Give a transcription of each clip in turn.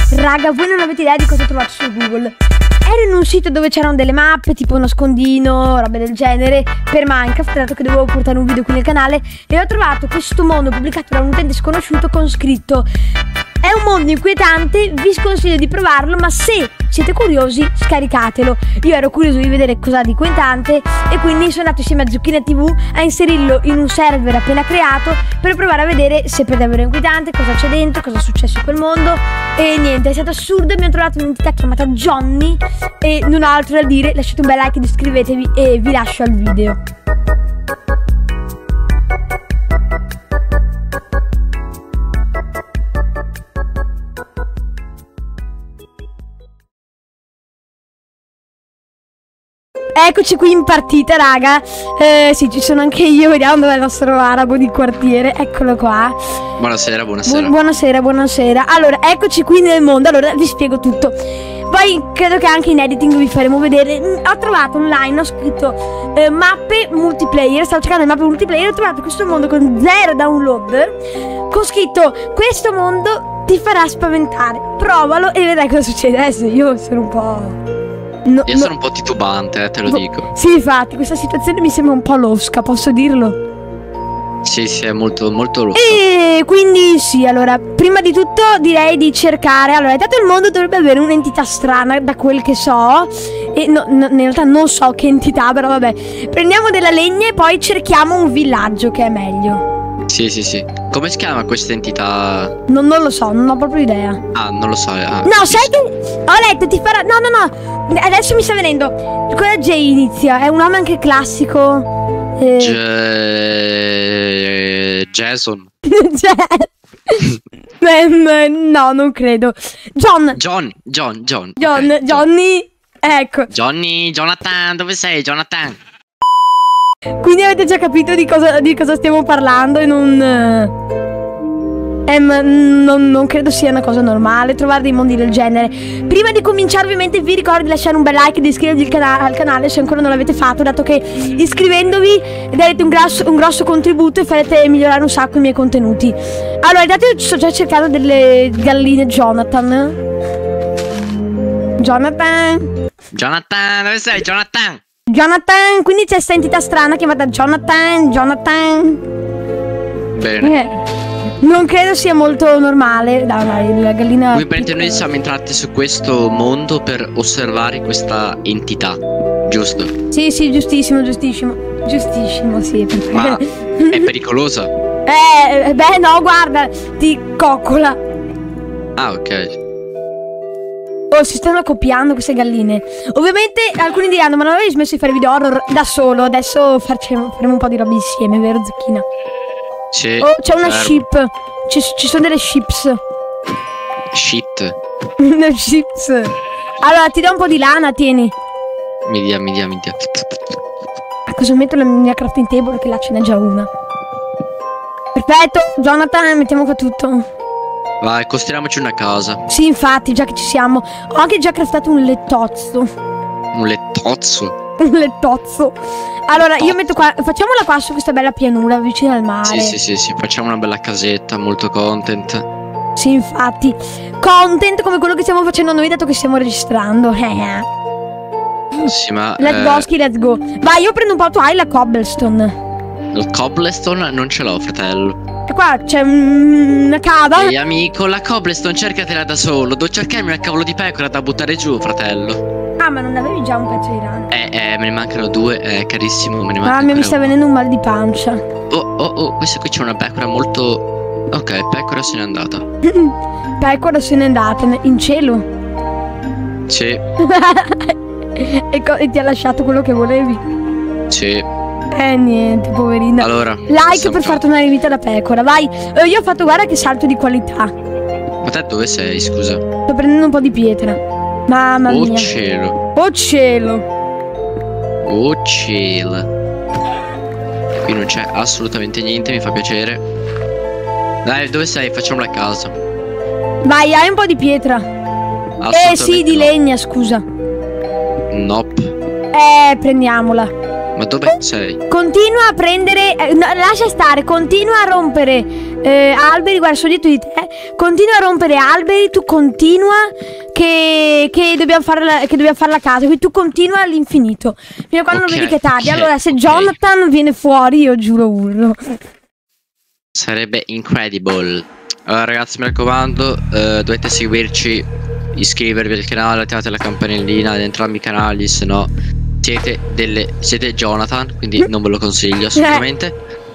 Raga, voi non avete idea di cosa ho trovato su Google. Ero in un sito dove c'erano delle mappe, tipo nascondino, robe del genere, per Minecraft, dato che dovevo portare un video qui nel canale, e ho trovato questo mondo pubblicato da un utente sconosciuto con scritto: è un mondo inquietante, vi sconsiglio di provarlo, ma se siete curiosi scaricatelo. Io ero curioso di vedere cosa di inquietante e quindi sono andato insieme a Zucchina TV a inserirlo in un server appena creato per provare a vedere se per davvero è inquietante, cosa c'è dentro, cosa è successo in quel mondo. E niente, è stato assurdo. Abbiamo trovato un'entità chiamata Johnny e non ho altro da dire. Lasciate un bel like ed iscrivetevi e vi lascio al video. Eccoci qui in partita, raga. Sì, ci sono anche io. Vediamo dov'è il nostro arabo di quartiere. Eccolo qua. Buonasera, buonasera. Buonasera, buonasera. Allora, eccoci qui nel mondo. Allora, vi spiego tutto. Poi credo che anche in editing vi faremo vedere. Ho trovato online, ho scritto mappe multiplayer. Stavo cercando le mappe multiplayer. Ho trovato questo mondo con 0 download, con scritto: questo mondo ti farà spaventare. Provalo e vedrai cosa succede. Adesso io sono un po'... Io sono un po' titubante, te lo dico. Sì, infatti, questa situazione mi sembra un po' losca, posso dirlo? Sì, è molto losca. E quindi sì, allora, prima di tutto direi di cercare. Allora, intanto il mondo dovrebbe avere un'entità strana, da quel che so. E in realtà non so che entità, però vabbè. Prendiamo della legna e poi cerchiamo un villaggio, che è meglio. Sì. Come si chiama questa entità? Non lo so, non ho proprio idea. Ah, non lo so. No, sai che ho letto, ti farà... No. Adesso mi sta venendo. Quella J inizia, è un nome anche classico. Jason. No, non credo. Johnny. Ecco. Jonathan, dove sei, Jonathan? Quindi avete già capito di cosa stiamo parlando e non credo sia una cosa normale trovare dei mondi del genere. Prima di cominciare ovviamente vi ricordo di lasciare un bel like e di iscrivervi al canale se ancora non l'avete fatto, dato che iscrivendovi darete un grosso contributo e farete migliorare un sacco i miei contenuti. Allora, intanto io sto già cercando delle galline Jonathan, dove sei, Jonathan? Quindi c'è questa entità strana chiamata Jonathan. Bene. Non credo sia molto normale. Dai, la gallina. Quindi noi siamo entrati su questo mondo per osservare questa entità, giusto? Sì, giustissimo, sì, perfetto. Ma è pericolosa? Beh, no, guarda, ti coccola. Ah, ok. Oh, si stanno accoppiando queste galline. Ovviamente alcuni diranno: ma non avevi smesso di fare video horror da solo? Adesso faremo un po' di roba insieme, vero Zucchina? Sì. Oh, c'è una ship. Ci sono delle ships. Shit. Le ships. Allora, ti do un po' di lana, tieni. Mi dia. A cosa metto la mia crafting table, che là ce n'è già una. Perfetto, Jonathan, mettiamo qua tutto. Vai, costruiamoci una casa. Sì, infatti, già che ci siamo. Ho anche già craftato un lettozzo. Un lettozzo? Un lettozzo. Allora, io metto qua. Facciamola qua su questa bella pianura vicino al mare. Sì, facciamo una bella casetta, molto content. Sì, infatti. Content come quello che stiamo facendo noi, dato che stiamo registrando. Sì, ma let's go. Vai, io prendo un po'. Tu hai la cobblestone? Il cobblestone non ce l'ho, fratello. E qua c'è una cava. Ehi amico, la cobblestone cercatela da solo. Devo cercarmi una cavolo di pecora da buttare giù, fratello. Ah, ma non avevi già un pezzo di rana? Me ne mancano 2, carissimo, me ne mancano. Ah, mi sta venendo un mal di pancia. Oh, questo qui c'è una pecora molto... Ok, pecora se n'è andata. Pecora se n'è andata, in cielo? Sì. E ti ha lasciato quello che volevi? Sì. Niente, poverina. Allora, like per far tornare in vita da pecora, vai. Io ho fatto, guarda che salto di qualità. Ma te dove sei, scusa? Sto prendendo un po' di pietra. Mamma mia. Oh cielo. Oh cielo. Oh cielo. Qui non c'è assolutamente niente, mi fa piacere. Dai, dove sei? Facciamo la casa. Vai, hai un po' di pietra? Sì, di legna, scusa. Nope. Prendiamola. Ma dove sei? Continua a prendere. No, lascia stare, continua a rompere alberi. Guarda, sono dietro di te. Continua a rompere alberi. Tu continua. Che dobbiamo fare la casa. Quindi tu continua all'infinito. Fino a quando non vedi che è tardi. Allora, se Jonathan viene fuori, io giuro urlo. Sarebbe incredible. Allora, ragazzi, mi raccomando, dovete seguirci, iscrivervi al canale, attivate la campanellina ad entrambi i canali, se no siete Jonathan, quindi non ve lo consiglio assolutamente.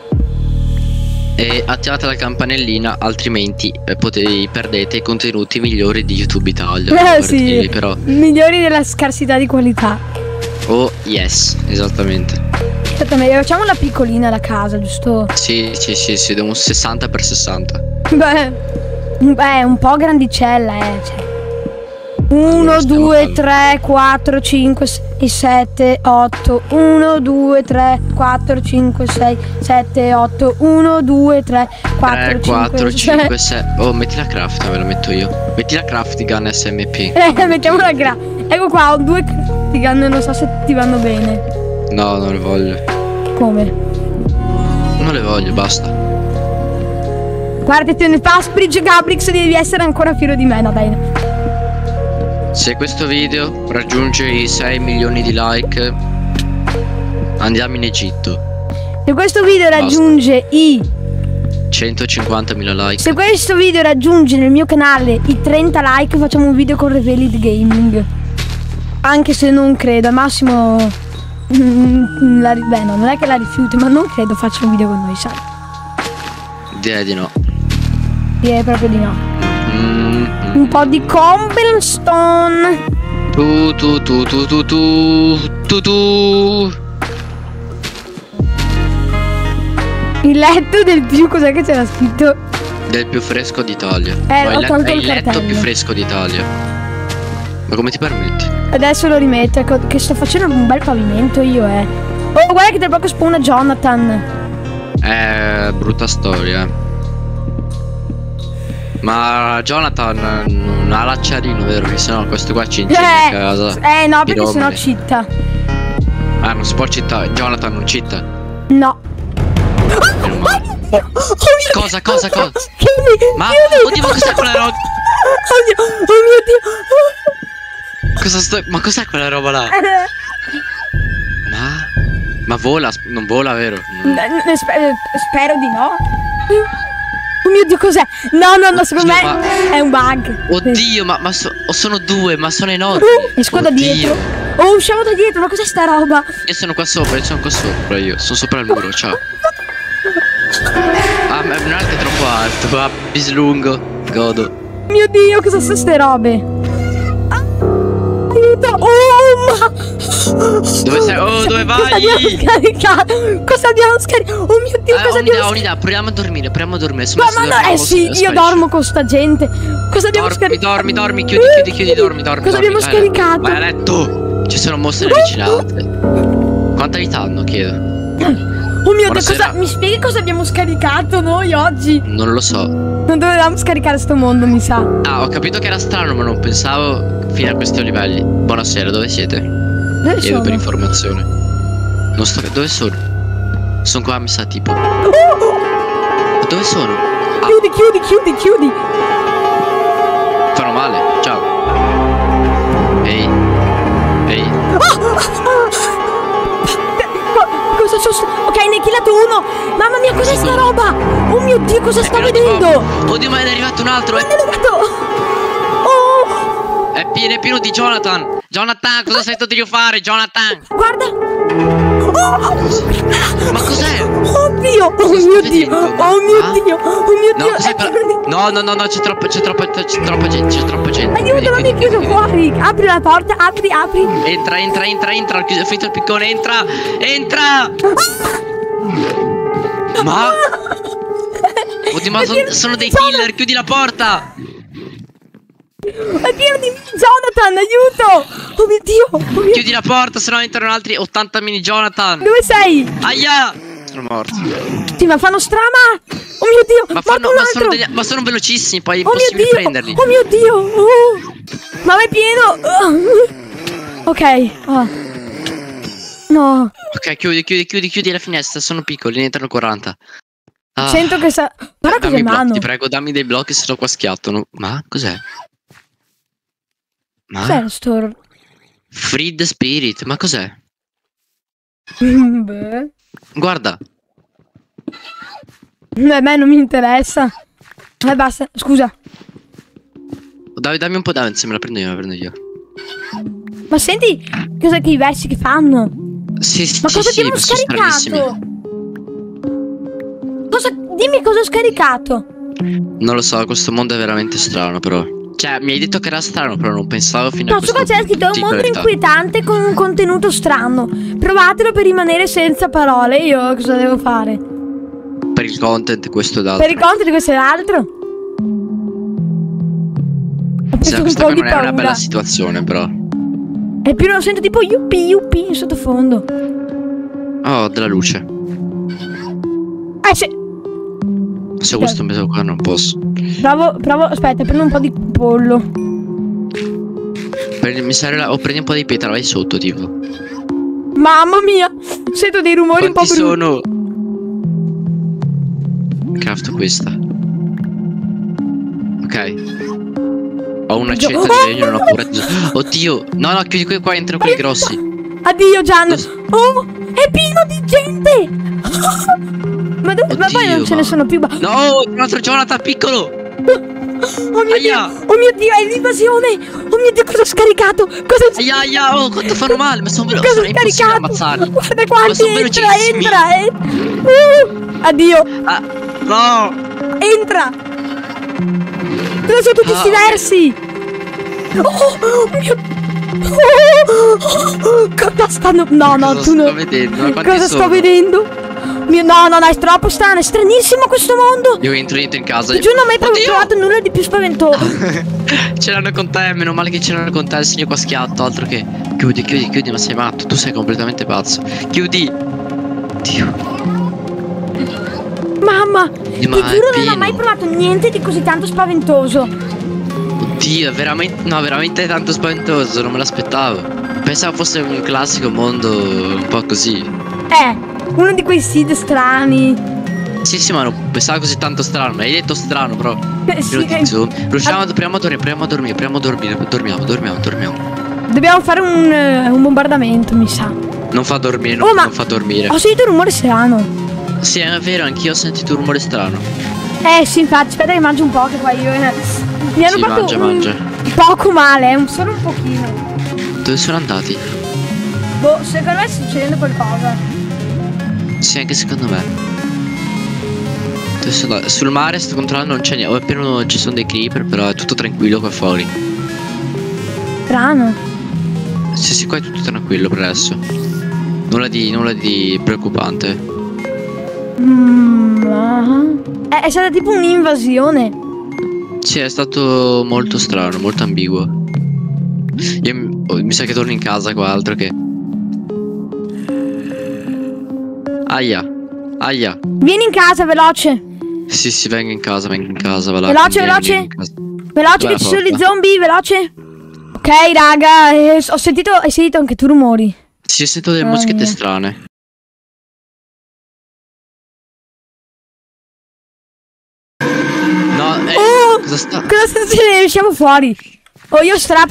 E attivate la campanellina, altrimenti perdete i contenuti migliori di YouTube Italia. Sì, però migliori della scarsità di qualità. Oh yes, esattamente. Aspetta, facciamo la piccolina la casa, giusto? Sì, un 60x60. Beh, un po' grandicella, cioè. 1, 2, 3, 4, 5, 6, 7, 8. 1, 2, 3, 4, 5, 6, 7, 8. 1, 2, 3, 4, 5, 6. Oh, metti la craft, ve la metto io. Metti la craft gun SMP. Mettiamo la craft. Ecco qua, ho 2 craft gun, non so se ti vanno bene. No, non le voglio. Come? Non le voglio, basta. Guarda, te ne fa Sprige Gabrix, devi essere ancora fiero di me, no dai. Se questo video raggiunge i 6 milioni di like, andiamo in Egitto. Se questo video raggiunge i 150.000 like. Se questo video raggiunge nel mio canale i 30 like, facciamo un video con Revealed Gaming. Anche se non credo, al massimo beh, no, non è che la rifiuti, ma non credo faccia un video con noi, sai. Direi di no. Direi proprio di no. Un po' di cobblestone. Il letto del più, cos'è che c'era scritto? Del più fresco d'Italia. Ho tolto il letto più fresco d'Italia. Ma come ti permetti? Adesso lo rimetto, ecco, che sto facendo un bel pavimento io, Oh, guarda che tra poco spawna Jonathan. Brutta storia. Ma Jonathan non ha l'acciarino, vero? Che sennò questo qua ci incendia a casa. No, perché sennò citta. Non si può cittare. Jonathan non citta. No. Cosa? Chiudi, ma chiudi. oddio, ma cos'è quella roba? Oh mio Dio. Ma cos'è quella roba là? Ma vola, non vola, vero? Spero di no. Oh mio Dio, cos'è? No, secondo me è un bug. Oddio, ma sono 2, ma sono enormi. Esco da dietro. Oh, usciamo da dietro, ma cos'è sta roba? Io sono qua sopra, io sono sopra il muro, ciao. Non è che è troppo alto, va bislungo, godo. Mio Dio, cosa sono ste robe? Aiuto! Dove sei? Oh, dove vai? Cosa abbiamo scaricato? Oh mio Dio, cosa abbiamo unità, proviamo a dormire. Ma no, sì, io dormo con sta gente. Cosa abbiamo scaricato? Dormi, chiudi, dormi. Cosa abbiamo scaricato? Vai a letto. Ci sono mostre vicinate. Quanta vita hanno, chiedo? Oh mio Dio, mi spieghi cosa abbiamo scaricato noi oggi? Non lo so. Non dovevamo scaricare sto mondo, mi sa. Ho capito che era strano, ma non pensavo fino a questi livelli. Buonasera, dove siete? Dove chiedo per informazione. Non sto. Dove sono? Sono qua, mi sa tipo. Ma dove sono? Chiudi. Fanno male, ciao. Ehi. Cosa sono? Ok, ne hai killato uno. Mamma mia, cos'è sta roba? Oh mio Dio, cosa sta vedendo? Oddio, ma è arrivato un altro. È arrivato. Oh. È pieno di Jonathan. Jonathan, cosa stai tentando di fare, Jonathan? Guarda. Ma cos'è? Oh mio Dio. No, c'è troppa gente. Aiuto, non mi chiudo fuori. Apri la porta, apri. Entra, ho finito il piccone, entra. Ma oddio, ma sono dei killer, chiudi la porta. È pieno di Jonathan, aiuto! Oh mio Dio! Chiudi la porta, sennò entrano altri 80 mini Jonathan. Dove sei? Aia! Sono morto. Sì, ma fanno strama! Oh mio Dio! Ma sono velocissimi, poi è impossibile prenderli. Oh mio Dio! Ma è pieno! Ok. No. Ok, chiudi la finestra, sono piccoli, ne entrano 40. Ah, Sento che sta... Guarda che dammi i blocchi, mano. ti prego, dammi dei blocchi, se no qua schiatto. Ma cos'è? Cos'è Ma? sto... Free the Spirit, ma cos'è? Beh. Guarda. A me non mi interessa. Basta, scusa. Dammi un po' davanti, me la prendo io. Ma senti cosa che i versi che fanno? Sì, Ma cosa ti hanno sono scaricato? Dimmi cosa ho scaricato. Non lo so, questo mondo è veramente strano, però. Cioè, mi hai detto che era strano, però non pensavo fino a No, questo qua c'è scritto: è un mondo inquietante con un contenuto strano. Provatelo per rimanere senza parole. Io cosa devo fare? Per il content questo è d'altro. Per il content questo è l'altro? Ho preso un Questa po' qua di non è una bella paura. situazione, però. E più non sento tipo yuppi in sottofondo. Oh, della luce. Se questo mi qua non posso. Provo, aspetta, prendo un po' di pollo. Mi serve o prendi un po' di pietra, vai sotto, tipo. Mamma mia, sento dei rumori un po' Quanti brutti. sono? Crafto questa. Ok. Ho un aceto di legno, non ho paura di... Oddio. No, chiudi qua, entrano quelli grossi. Addio Gian. Oh, è pieno di gente. Ma poi non ce ne sono più. No, un altro Jonathan piccolo. Oh mio Dio, è l'invasione. Oh mio Dio, cosa ho scaricato? Aia, oh, quanto fanno male. Ma sono cosa ho impossibile scaricato? ammazzarli. Guarda quanti, entra. Addio. No. Entra. Dove sono tutti sti versi? Oh mio... Cosa stanno... No, tu non... Cosa sto vedendo? No, è troppo strano, è stranissimo questo mondo. Io entro in casa. Giù non ho mai provato nulla di più spaventoso. Ce l'hanno con te, meno male che ce l'hanno con te, il segno qua schiatto, altro che... Chiudi, ma sei matto, tu sei completamente pazzo. Chiudi. Dio. Mamma, ti giuro non ho mai provato niente di così tanto spaventoso. Oddio, è veramente tanto spaventoso, non me l'aspettavo. Pensavo fosse un classico mondo un po' così. Uno di quei seed strani. Sì, ma non pensavo così tanto strano, mi hai detto strano, però. Sì, proviamo a dormire, dormiamo. Dobbiamo fare un bombardamento, mi sa. Non fa dormire, non fa dormire. Ho sentito un rumore strano. Sì, è vero, anch'io ho sentito un rumore strano. Sì, infatti, aspetta che mangio un po', che qua io... Mi hanno fatto mangia. Poco male, solo un pochino. Dove sono andati? Boh, secondo me sta succedendo qualcosa. Sì, anche secondo me. Sul mare sto controllando, non c'è niente. Appena ci sono dei creeper, però è tutto tranquillo qua fuori. Strano. Sì, qua è tutto tranquillo per adesso. Nulla di preoccupante. È stata tipo un'invasione. Sì, è stato molto strano, molto ambiguo. Io mi sa che torno in casa qua, altro che... Aia. Vieni in casa, veloce. Sì, vengo in casa, va là. Veloce. Veloce che ci sono gli zombie, veloce. Ok, raga, hai sentito anche tu rumori? Sì, ho sentito delle moschette strane. No, cosa sta succedendo? Usciamo fuori. Oh, io strappo.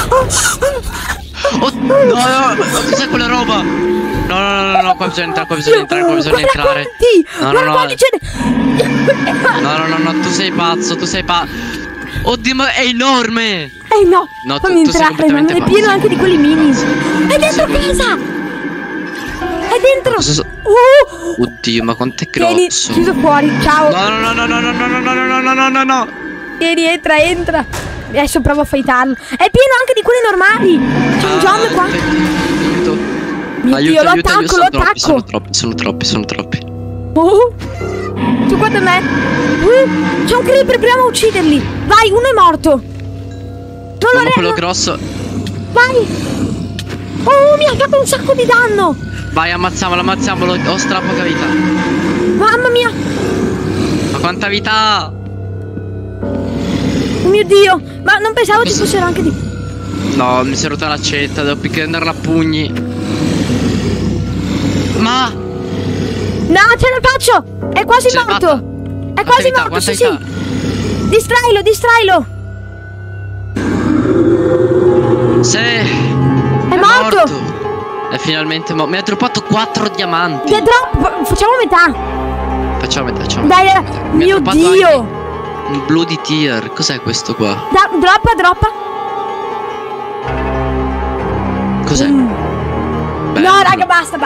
Oh, no, cos'è quella roba? No, qua bisogna entrare, Guarda quanti ce ne... No, tu sei pazzo, Oddio, ma è enorme! No, fammi entrare, ma è pieno anche di quelli mini. È dentro casa! È dentro! Oddio, ma quanto è grosso! Chiuso fuori, ciao! No! Vieni, entra! Adesso provo a fightarlo. È pieno anche di quelli normali! C'è un John qua! Aiuto, lo attacco! Sono troppi. Tu guarda me! C'è un creeper, proviamo a ucciderli! Vai, uno è morto! Ma quello grosso! Vai! Oh, mi ha fatto un sacco di danno! Vai, ammazziamolo, ho strapoca vita! Mamma mia! Ma quanta vita! Oh mio Dio! Ma non pensavo ci fossero anche di... No, mi si è rotta l'accetta, devo andarla a pugni. Ma No, ce la faccio! È quasi Ce l'hai morto! fatta? È quasi vita, morto, quanta sì, vita? sì! Distrailo, distrailo! Sì. È morto! È finalmente morto. Mi ha droppato 4 diamanti. Facciamo metà! Facciamo metà. Dai, metà. Mi ha mio droppato Dio! anche un Bloody Tear. Cos'è questo qua? Droppa! Cos'è? Bello. No, raga, basta.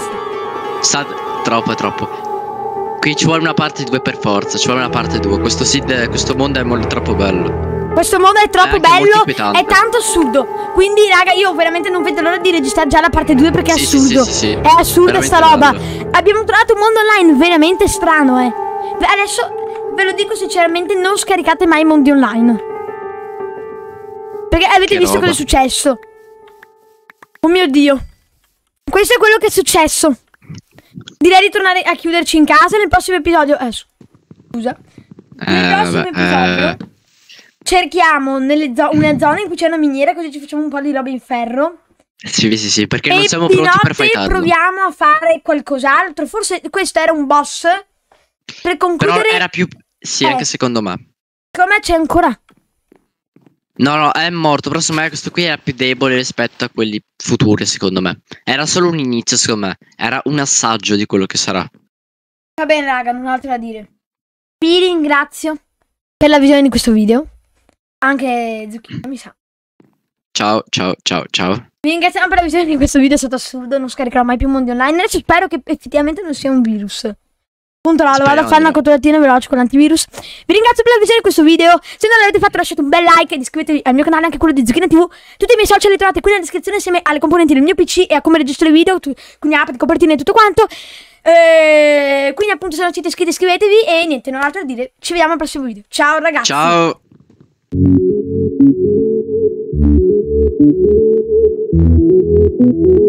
È troppo. Qui ci vuole una parte 2 per forza. Ci vuole una parte 2. Questo mondo è molto troppo bello. Questo mondo è troppo anche molto bello, inquietante. è tanto assurdo. Quindi, raga, io veramente non vedo l'ora di registrare già la parte 2 perché è Sì, assurdo. sì. È assurda Veramente sta roba. bello. Abbiamo trovato un mondo online veramente strano, Adesso ve lo dico sinceramente, non scaricate mai i mondi online. Perché avete Che visto roba. cosa è successo? Oh mio Dio. Questo è quello che è successo. Direi di tornare a chiuderci in casa nel prossimo episodio. Scusa. Nel prossimo episodio cerchiamo una zona in cui c'è una miniera, così ci facciamo un po' di roba in ferro. Sì, perché E non siamo di pronti per notte fightarlo. proviamo a fare qualcos'altro. Forse questo era un boss. Per concludere, Però era più... Sì, anche secondo me. come c'è ancora? No, è morto. Però secondo me questo qui era più debole rispetto a quelli futuri, secondo me. Era solo un inizio, secondo me. Era un assaggio di quello che sarà. Va bene, raga, non ho altro da dire. Vi ringrazio per la visione di questo video. Anche Zucchino, mi sa. Ciao. Vi ringraziamo per la visione di questo video, è stato assurdo, non scaricherò mai più mondi online. Adesso spero che effettivamente non sia un virus. Controllo, vado a fare una controllatina veloce con l'antivirus. Vi ringrazio per la visione di questo video. Se non l'avete fatto lasciate un bel like ed iscrivetevi al mio canale, anche quello di Zucchina TV. Tutti i miei social li trovate qui nella descrizione insieme alle componenti del mio PC e a come registro i video, quindi app, copertine e tutto quanto. Quindi appunto se non siete iscritti iscrivetevi e niente, non ho altro da dire. Ci vediamo al prossimo video. Ciao ragazzi. Ciao. Thank you.